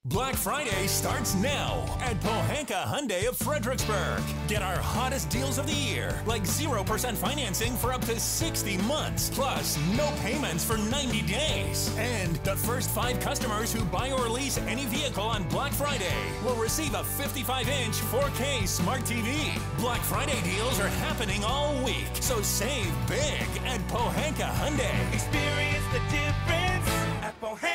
Black Friday starts now at Pohanka Hyundai of Fredericksburg. Get our hottest deals of the year, like 0% financing for up to 60 months, plus no payments for 90 days. And the first 5 customers who buy or lease any vehicle on Black Friday will receive a 55-inch 4K smart TV. Black Friday deals are happening all week, so save big at Pohanka Hyundai. Experience the difference at Pohanka.